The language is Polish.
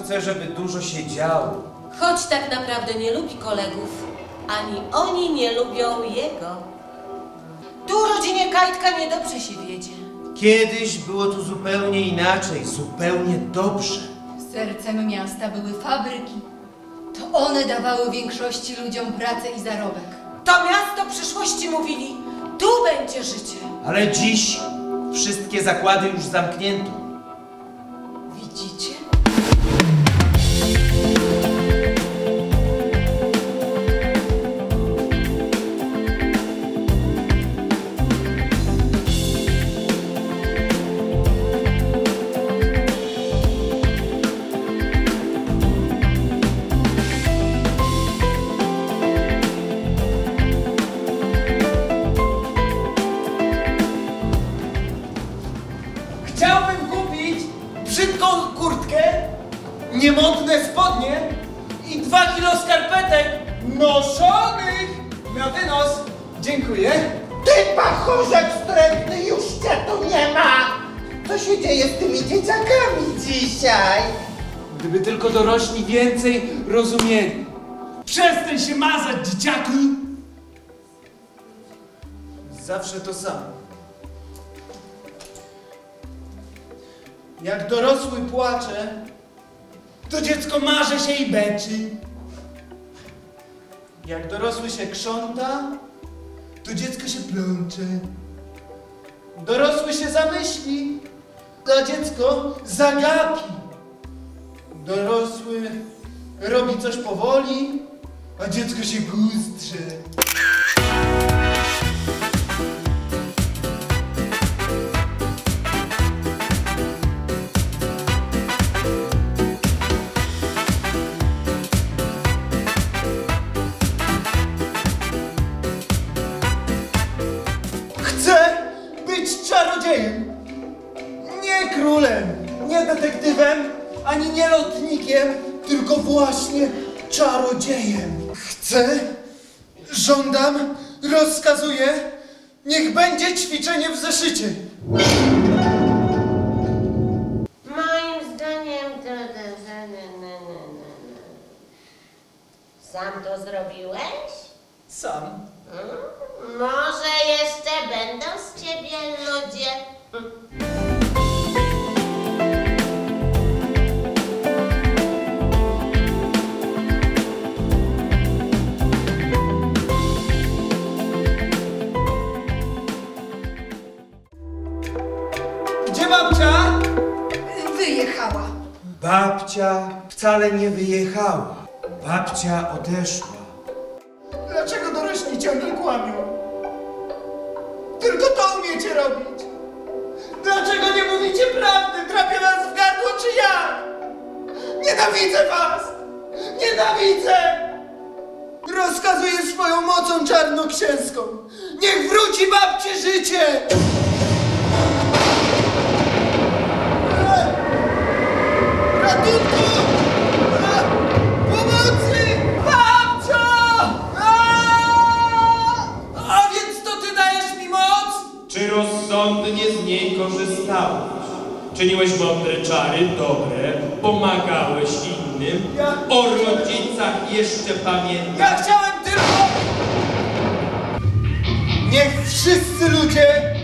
chce, żeby dużo się działo. Choć tak naprawdę nie lubi kolegów, ani oni nie lubią jego. Tu rodzinie Kajtka niedobrze się wiedzie. Kiedyś było tu zupełnie inaczej, zupełnie dobrze. Sercem miasta były fabryki. To one dawały większości ludziom pracę i zarobek. To miasto przyszłości mówili, tu będzie życie. Ale dziś wszystkie zakłady już zamknięto. Widzicie? Chciałbym kupić brzydką kurtkę, niemodne spodnie i 2 kilo skarpetek noszonych na wynos. Dziękuję. Ty, pachórzek wstrętny, już cię tu nie ma! Co się dzieje z tymi dzieciakami dzisiaj? Gdyby tylko dorośli więcej rozumieli. Przestań się mazać, dzieciaki! Zawsze to samo. Jak dorosły płacze, to dziecko marzy się i beczy. Jak dorosły się krząta, to dziecko się plącze. Dorosły się zamyśli, a dziecko zagapi. Dorosły robi coś powoli, a dziecko się buzдрze. Chcę być czarodziejem. Nie królem, nie detektywem, ani nie lotnikiem, tylko właśnie czarodziejem. Chcę, żądam, rozkazuję, niech będzie ćwiczenie w zeszycie. Moim zdaniem to... Sam to zrobiłeś? Sam. Może jeszcze będą z ciebie ludzie. Gdzie babcia? Wyjechała. Babcia wcale nie wyjechała. Babcia odeszła. Dlaczego dorośli ciągle kłamią? Tylko to umiecie robić. Dlaczego nie mówicie prawdy? Drapie was w gardło czy ja? Nienawidzę was! Nienawidzę! Rozkazuję swoją mocą czarnoksięską. Niech wróci babci życie! Ratunku! Pomocy! Babcio! A więc to ty dajesz mi moc? Czy rozsądnie z niej korzystałeś? Czyniłeś mądre czary, dobre, pomagałeś innym, o rodzicach jeszcze pamiętasz. Ja chciałem tylko... Niech wszyscy ludzie